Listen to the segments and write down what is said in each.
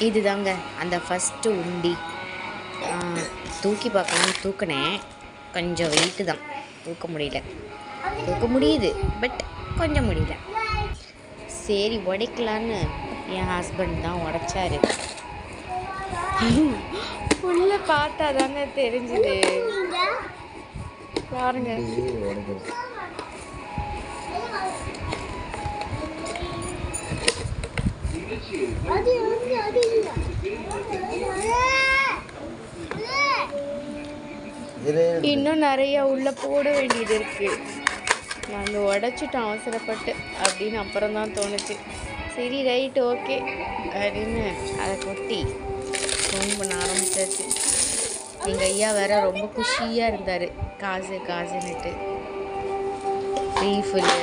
இதுதாங்க அந்த ஃபஸ்ட்டு உண்டி. தூக்கி பார்க்கலான்னு தூக்கினேன். கொஞ்சம் வெயிட்டு தான், தூக்க முடியல. தூக்க முடியுது, பட் கொஞ்சம் முடியல. சரி உடைக்கலான்னு என் ஹஸ்பண்ட் தான் உடைச்சாரு. உள்ள பார்த்தா தாங்க தெரிஞ்சுது. பாருங்க. இன்னும் நிறைய உள்ள போட வேண்டியது இருக்கு. நாங்கள் உடைச்சிட்டோம் அவசரப்பட்டு அப்படின்னு அப்புறம் தான் தோணுச்சு. சரி ரைட் ஓகே அப்படின்னு அதை கொட்டி ஃபோன் பண்ண ஆரம்பிச்சாச்சு. எங்கள் ஐயா வேற ரொம்ப குஷியாக இருந்தார். காசு காசுன்னுட்டு ரீஃபில்லு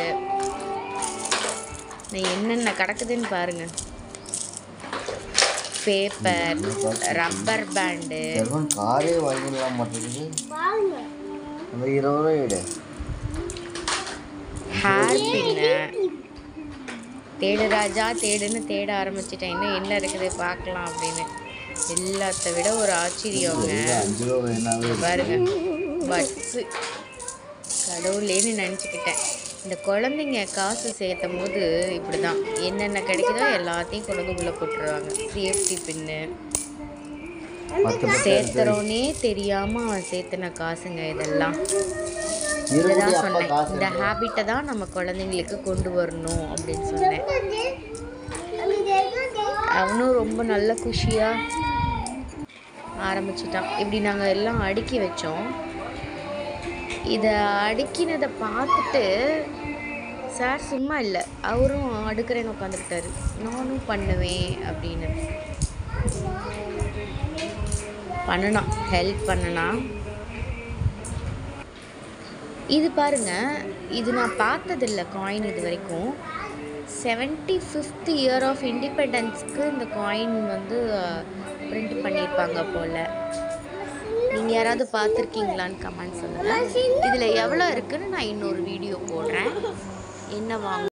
என்னென்ன கிடக்குதுன்னு பாருங்க. பேப்பர், ரப்பர் பேண்டு, காரே வாங்கிடலாம் மாட்டேங்குது. அந்த 20 ரூபாய் ஹேர் பின்னு. தேடு ராஜா தேடுன்னு தேட ஆரம்பிச்சிட்டேன். இன்னும் என்ன இருக்குது பார்க்கலாம் அப்படின்னு. எல்லாத்த விட ஒரு ஆச்சரியங்க பாருங்க, பட்ஸு. கடவுளேன்னு நினச்சிக்கிட்டேன். இந்த குழந்தைங்க காசு சேர்த்தும் போது இப்படி தான் என்னென்ன கிடைக்குதோ எல்லாத்தையும் கொண்டு வந்து உள்ளே போட்டுருவாங்க. சேஃப்டி பின்னு சேர்த்துறோன்னே தெரியாமல் அவன் சேர்த்துன காசுங்க இதெல்லாம். இதுதான் சொன்னேன், இந்த ஹேபிட்டை தான் நம்ம குழந்தைங்களுக்கு கொண்டு வரணும் அப்படின்னு சொன்னேன். அவனும் ரொம்ப நல்ல குஷியாக ஆரம்பிச்சிட்டான். இப்படி நாங்கள் எல்லாம் அடுக்கி வச்சோம். இதை அடுக்கினதை பார்த்துட்டு சார் சும்மா இல்லை, அவரும் அடுக்கிறேன்னு உட்காந்துக்கிட்டாரு. நானும் பண்ணுவேன் அப்படின்னு பண்ணனா, ஹெல்ப் பண்ணனா. இது பாருங்க, இது நான் பார்த்ததில்லை காயின் இது வரைக்கும். 75th இயர் ஆஃப் இண்டிபெண்டன்ஸ்க்கு இந்த காயின் வந்து பிரிண்ட் பண்ணியிருப்பாங்க போல். நீங்கள் யாராவது பார்த்துருக்கீங்களான்னு கமெண்ட் சொல்லுங்கள். இதில் எவ்வளோ இருக்குதுன்னு நான் இன்னொரு வீடியோ போடுறேன். என்ன வாங்க